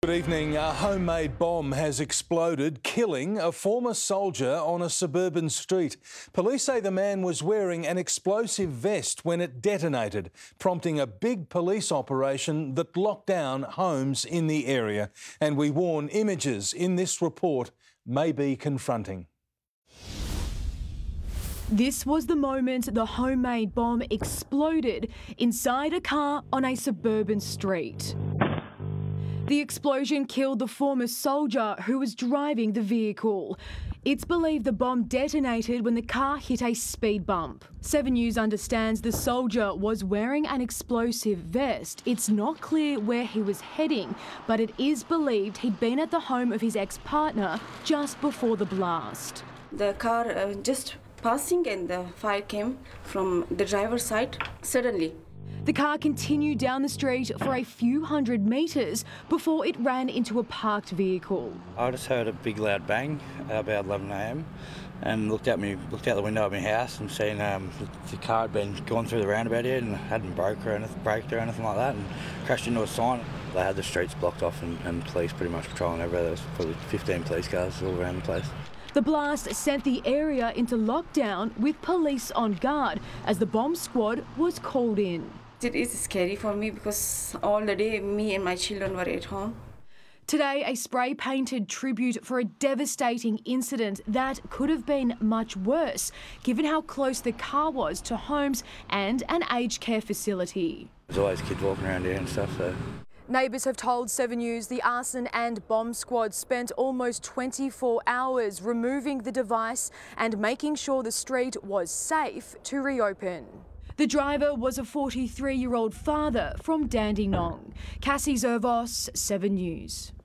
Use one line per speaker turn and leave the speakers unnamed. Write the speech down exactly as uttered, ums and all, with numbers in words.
Good evening. A homemade bomb has exploded, killing a former soldier on a suburban street. Police say the man was wearing an explosive vest when it detonated, prompting a big police operation that locked down homes in the area. And we warn images in this report may be confronting.
This was the moment the homemade bomb exploded inside a car on a suburban street. The explosion killed the former soldier who was driving the vehicle. It's believed the bomb detonated when the car hit a speed bump. Seven News understands the soldier was wearing an explosive vest. It's not clear where he was heading, but it is believed he'd been at the home of his ex-partner just before the blast.
The car uh, just passing and the fire came from the driver's side suddenly.
The car continued down the street for a few hundred metres before it ran into a parked vehicle.
I just heard a big loud bang about eleven a m and looked out me, looked out the window of my house and seen um, the, the car had been gone through the roundabout here and hadn't broke or anything, braked or anything like that, and crashed into a sign. They had the streets blocked off and, and police pretty much patrolling everywhere. There was probably fifteen police cars all around the place.
The blast sent the area into lockdown with police on guard as the bomb squad was called in.
It is scary for me because all the day me and my children were at home.
Today, a spray-painted tribute for a devastating incident that could have been much worse, given how close the car was to homes and an aged care facility.
There's always kids walking around here and stuff, so...
Neighbours have told Seven News the arson and bomb squad spent almost twenty-four hours removing the device and making sure the street was safe to reopen. The driver was a forty-three-year-old father from Dandenong. Cassie Zervos, Seven News.